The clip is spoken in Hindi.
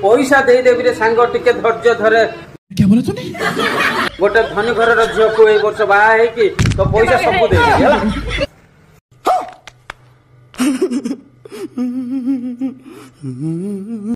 पैसा देदेवी रे सांग टिके धैर्य धरे। क्या बोला तूने? गोटे धनी घर झील को ए वर्ष बाहा है तो पैसा सब दे।